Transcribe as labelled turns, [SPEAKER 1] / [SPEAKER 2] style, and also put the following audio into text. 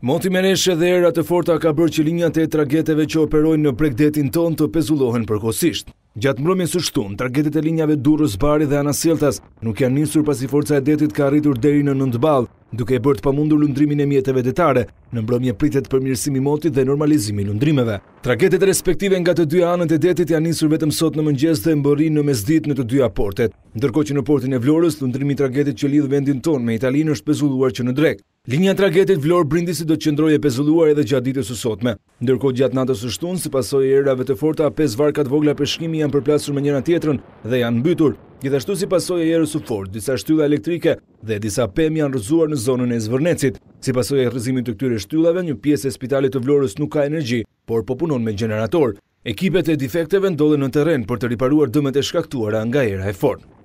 [SPEAKER 1] Moti Mereshe dhe era të forta ka bërë që linjat e tragjeteve që operojnë në bregdetin ton të pezullohen përkohësisht. Gjatë mbrëmjes së shtunë, tragjetet e linjave Durrës, Bari dhe Anasjeltas nuk janë nisur pasi forca e detit ka arritur deri në 9 ballë, duke bërë të pamundur lundrimin e mjeteve detare. Në mbrëmje pritet përmirësimi i motit dhe normalizimi i lundrimeve. Tragjetet respektive nga të dyja anët e detit janë nisur vetëm sot në mëngjes dhe mbërrin në mesditë në të dyja portet. Ndërkohë që në portin e Vlorës, lundrimi i tragjetit që lidh vendin tonë me Italinë është pezulluar që në drek. Linja e tragjetit Vlorë-Brindisi do të qëndrojë e pezulluar edhe gjatë ditës së sotme. Ndërkohë gjatë natës së shtunë, si pasojë e erave të forta, 5 varka të vogla peshkimi janë përplasur me njëra tjetrën dhe janë mbytur. Gjithashtu si pasojë e erës së fortë, disa shtylla elektrike dhe disa pemë janë rrëzuar në zonën e Zvërnecit. Si pasojë e rrëzimit të këtyre shtyllave, një pjesë e spitalit të Vlorës nuk ka energji, por po punon me gjenerator. Ekipet e defekteve ndodhen në terren për të riparuar dëmet e shkaktuara nga era e fortë.